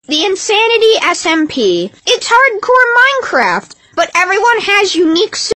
The Insanity SMP. It's hardcore Minecraft, but everyone has unique